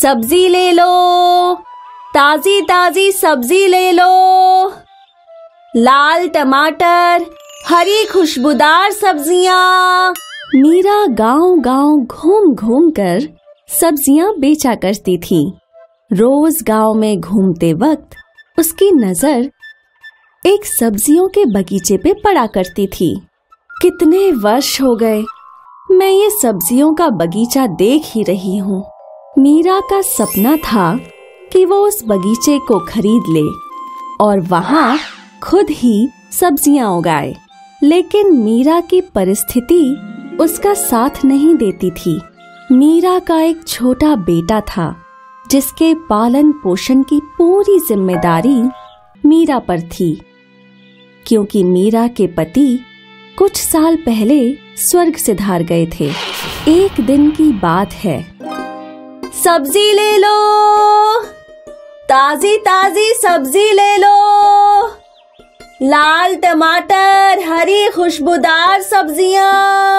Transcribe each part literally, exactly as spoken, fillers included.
सब्जी ले लो, ताजी ताजी सब्जी ले लो। लाल टमाटर, हरी खुशबूदार सब्जियां। मीरा गांव-गांव घूम-घूम कर सब्जियां बेचा करती थी। रोज गांव में घूमते वक्त उसकी नजर एक सब्जियों के बगीचे पे पड़ा करती थी। कितने वर्ष हो गए मैं ये सब्जियों का बगीचा देख ही रही हूँ। मीरा का सपना था कि वो उस बगीचे को खरीद ले और वहाँ खुद ही सब्जियां उगाए, लेकिन मीरा की परिस्थिति उसका साथ नहीं देती थी। मीरा का एक छोटा बेटा था जिसके पालन पोषण की पूरी जिम्मेदारी मीरा पर थी, क्योंकि मीरा के पति कुछ साल पहले स्वर्ग सिधार गए थे। एक दिन की बात है। सब्जी ले लो, ताजी ताजी सब्जी ले लो। लाल टमाटर, हरी खुशबूदार सब्जियां।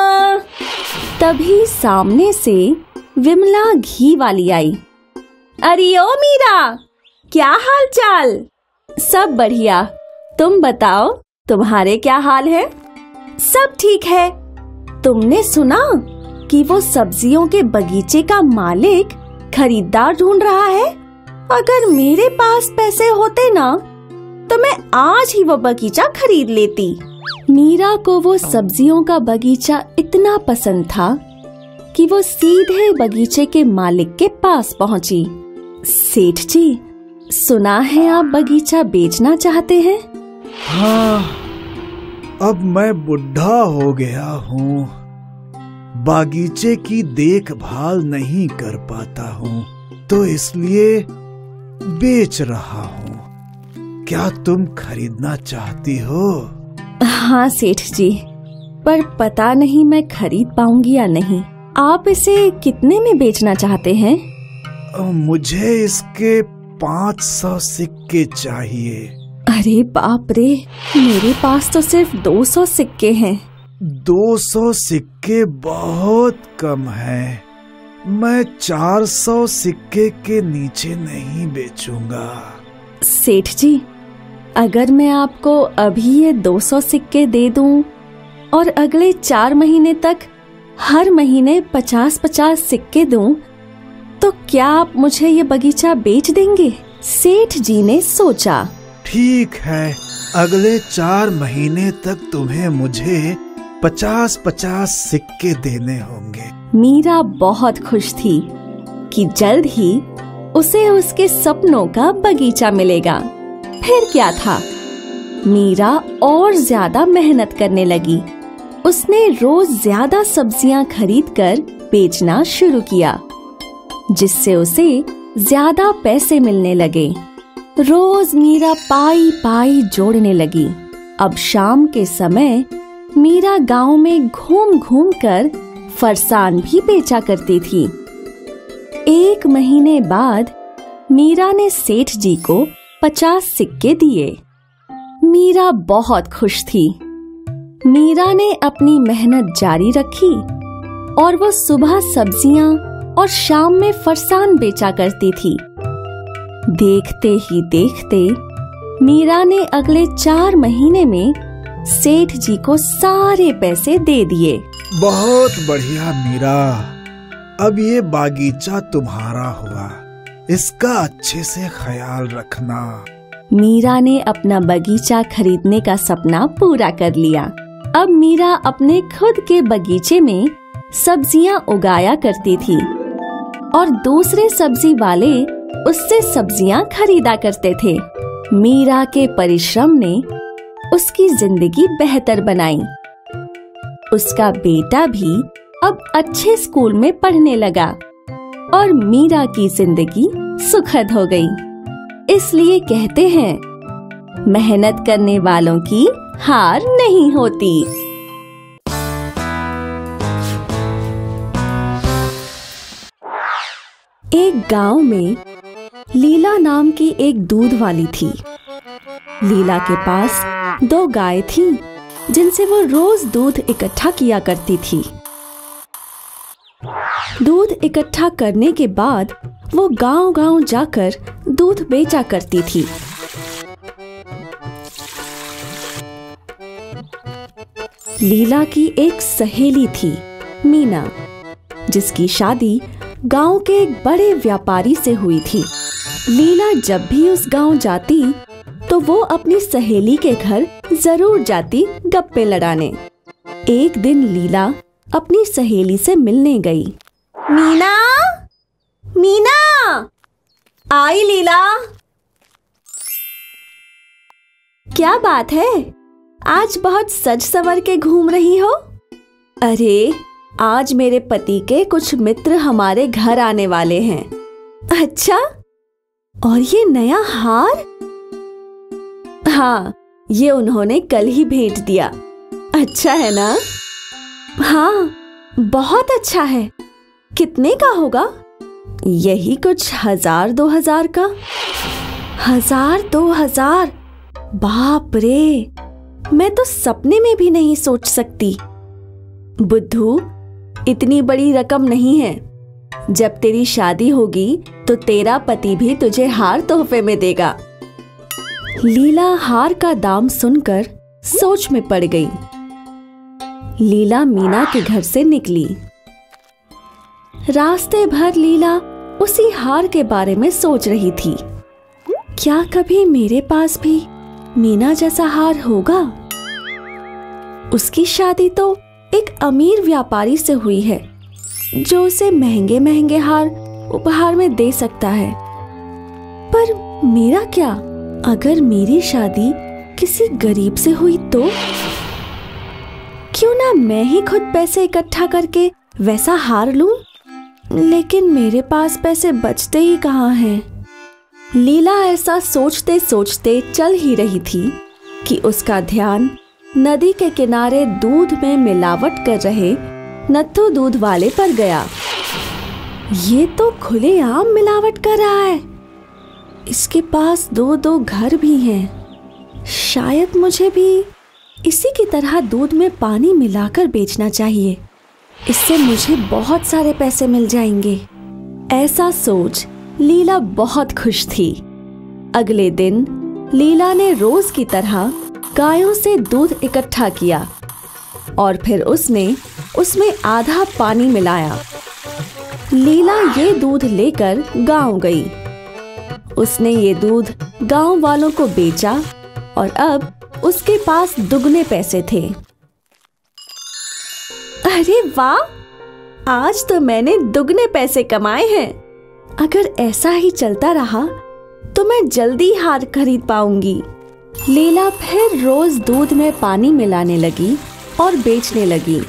तभी सामने से विमला घी वाली आई। अरे ओ मीरा, क्या हाल चाल? सब बढ़िया, तुम बताओ, तुम्हारे क्या हाल है? सब ठीक है। तुमने सुना कि वो सब्जियों के बगीचे का मालिक खरीदार ढूंढ रहा है? अगर मेरे पास पैसे होते ना तो मैं आज ही वो बगीचा खरीद लेती। मीरा को वो सब्जियों का बगीचा इतना पसंद था कि वो सीधे बगीचे के मालिक के पास पहुंची। सेठ जी, सुना है आप बगीचा बेचना चाहते हैं? हाँ, अब मैं बुढ़ा हो गया हूँ, बागीचे की देखभाल नहीं कर पाता हूँ, तो इसलिए बेच रहा हूँ। क्या तुम खरीदना चाहती हो? हाँ सेठ जी, पर पता नहीं मैं खरीद पाऊंगी या नहीं। आप इसे कितने में बेचना चाहते हैं? मुझे इसके पाँच सौ सिक्के चाहिए। अरे बाप रे, मेरे पास तो सिर्फ दो सौ सिक्के हैं। दो सौ सिक्के बहुत कम है। मैं चार सौ सिक्के के नीचे नहीं बेचूंगा। सेठ जी, अगर मैं आपको अभी ये दो सौ सिक्के दे दूं और अगले चार महीने तक हर महीने पचास पचास सिक्के दूं, तो क्या आप मुझे ये बगीचा बेच देंगे? सेठ जी ने सोचा। ठीक है, अगले चार महीने तक तुम्हें मुझे पचास पचास सिक्के देने होंगे। मीरा बहुत खुश थी कि जल्द ही उसे उसके सपनों का बगीचा मिलेगा। फिर क्या था, मीरा और ज्यादा मेहनत करने लगी। उसने रोज ज्यादा सब्जियां खरीदकर बेचना शुरू किया, जिससे उसे ज्यादा पैसे मिलने लगे। रोज मीरा पाई पाई जोड़ने लगी। अब शाम के समय मीरा गांव में घूम घूम कर फरसान भी बेचा करती थी। एक महीने बाद मीरा ने सेठ जी को पचास सिक्के दिए। मीरा बहुत खुश थी। मीरा ने अपनी मेहनत जारी रखी और वो सुबह सब्जियां और शाम में फरसान बेचा करती थी। देखते ही देखते मीरा ने अगले चार महीने में सेठ जी को सारे पैसे दे दिए। बहुत बढ़िया मीरा, अब ये बागीचा तुम्हारा हुआ, इसका अच्छे से ख्याल रखना। मीरा ने अपना बगीचा खरीदने का सपना पूरा कर लिया। अब मीरा अपने खुद के बगीचे में सब्जियां उगाया करती थी और दूसरे सब्जी वाले उससे सब्जियां खरीदा करते थे। मीरा के परिश्रम ने उसकी जिंदगी बेहतर बनाई। उसका बेटा भी अब अच्छे स्कूल में पढ़ने लगा और मीरा की जिंदगी सुखद हो गई। इसलिए कहते हैं, मेहनत करने वालों की हार नहीं होती। एक गांव में लीला नाम की एक दूध वाली थी। लीला के पास दो गाय थीं, जिनसे वो रोज दूध इकट्ठा किया करती थी। दूध इकट्ठा करने के बाद वो गांव-गांव जाकर दूध बेचा करती थी। लीला की एक सहेली थी, मीना, जिसकी शादी गांव के एक बड़े व्यापारी से हुई थी। लीला जब भी उस गांव जाती तो वो अपनी सहेली के घर जरूर जाती गप्पे लड़ाने। एक दिन लीला अपनी सहेली से मिलने गई। मीना, मीना, आई लीला। क्या बात है, आज बहुत सज सवर के घूम रही हो? अरे, आज मेरे पति के कुछ मित्र हमारे घर आने वाले हैं। अच्छा, और ये नया हार? हाँ, ये उन्होंने कल ही भेंट दिया। अच्छा है ना? हाँ, बहुत अच्छा है। कितने का होगा? यही कुछ हजार दो हजार का। हजार दो हजार? बाप रे, मैं तो सपने में भी नहीं सोच सकती। बुद्धू, इतनी बड़ी रकम नहीं है। जब तेरी शादी होगी तो तेरा पति भी तुझे हार तोहफे में देगा। लीला हार का दाम सुनकर सोच में पड़ गई। लीला मीना के घर से निकली। रास्ते भर लीला उसी हार के बारे में सोच रही थी। क्या कभी मेरे पास भी मीना जैसा हार होगा? उसकी शादी तो एक अमीर व्यापारी से हुई है, जो उसे महंगे महंगे हार उपहार में दे सकता है। पर मेरा क्या? अगर मेरी शादी किसी गरीब से हुई तो? क्यों ना मैं ही खुद पैसे इकट्ठा करके वैसा हार लूं? लेकिन मेरे पास पैसे बचते ही कहाँ हैं? लीला ऐसा सोचते सोचते चल ही रही थी कि उसका ध्यान नदी के किनारे दूध में मिलावट कर रहे नत्थू दूध वाले पर गया। ये तो खुलेआम मिलावट कर रहा है। इसके पास दो दो घर भी हैं। शायद मुझे भी इसी की तरह दूध में पानी मिलाकर बेचना चाहिए। इससे मुझे बहुत सारे पैसे मिल जाएंगे। ऐसा सोच लीला बहुत खुश थी। अगले दिन लीला ने रोज की तरह गायों से दूध इकट्ठा किया और फिर उसने उसमें आधा पानी मिलाया। लीला ये दूध लेकर गांव गई। उसने ये दूध गांव वालों को बेचा और अब उसके पास दुगने पैसे थे। अरे वाह, आज तो मैंने दुगने पैसे कमाए हैं। अगर ऐसा ही चलता रहा तो मैं जल्दी हार खरीद पाऊंगी। लीला फिर रोज दूध में पानी मिलाने लगी और बेचने लगी।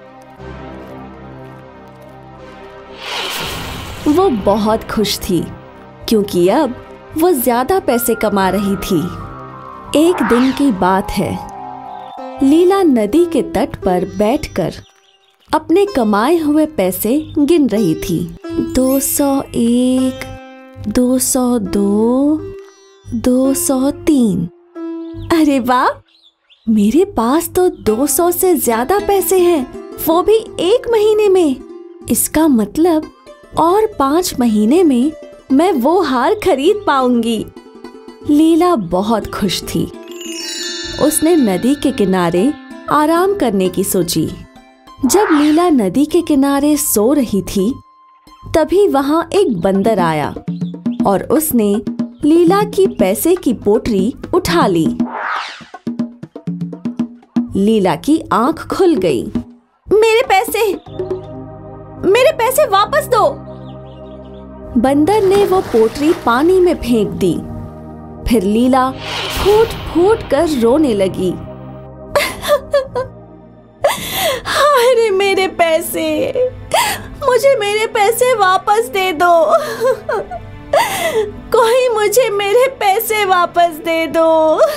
वो बहुत खुश थी क्योंकि अब वो ज्यादा पैसे कमा रही थी। एक दिन की बात है, लीला नदी के तट पर बैठकर अपने कमाए हुए पैसे गिन रही थी। दो सौ एक, दो सौ दो, दो सौ तीन। अरे वाह, मेरे पास तो दो सौ से ज्यादा पैसे हैं, वो भी एक महीने में। इसका मतलब और पांच महीने में मैं वो हार खरीद पाऊंगी। लीला बहुत खुश थी। उसने नदी के किनारे आराम करने की सोची। जब लीला नदी के किनारे सो रही थी, तभी वहां एक बंदर आया और उसने लीला की पैसे की पोटली उठा ली। लीला की आंख खुल गई। मेरे पैसे, मेरे पैसे वापस दो! बंदर ने वो पोटली पानी में फेंक दी। फिर लीला फूट फूट कर रोने लगी। अरे मेरे पैसे, मुझे मेरे पैसे वापस दे दो। कोई मुझे मेरे पैसे वापस दे दो।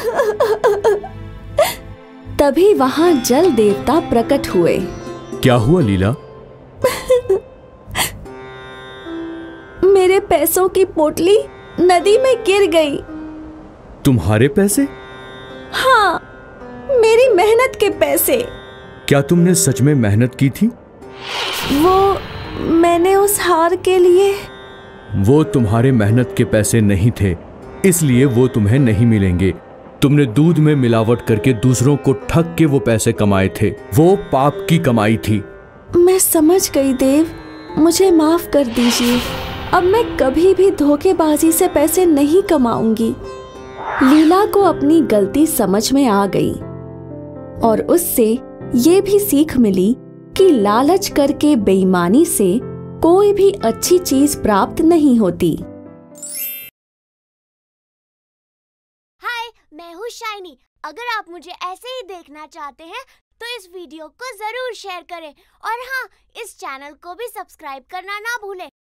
तभी वहां जल देवता प्रकट हुए। क्या हुआ लीला? मेरे पैसों की पोटली नदी में गिर गई। तुम्हारे पैसे? हाँ, मेरी मेहनत के पैसे। क्या तुमने सच में मेहनत की थी? वो मैंने उस हार के लिए वो तुम्हारे मेहनत के पैसे नहीं थे, इसलिए वो तुम्हें नहीं मिलेंगे। तुमने दूध में मिलावट करके दूसरों को ठग के वो पैसे कमाए थे। वो पाप की कमाई थी। मैं समझ गई देव, मुझे माफ कर दीजिए। अब मैं कभी भी धोखेबाजी से पैसे नहीं कमाऊंगी। लीला को अपनी गलती समझ में आ गई और उससे ये भी सीख मिली कि लालच करके बेईमानी से कोई भी अच्छी चीज प्राप्त नहीं होती। हाय, मैं हूँ शाइनी। अगर आप मुझे ऐसे ही देखना चाहते हैं तो इस वीडियो को जरूर शेयर करें और हाँ, इस चैनल को भी सब्सक्राइब करना ना भूलें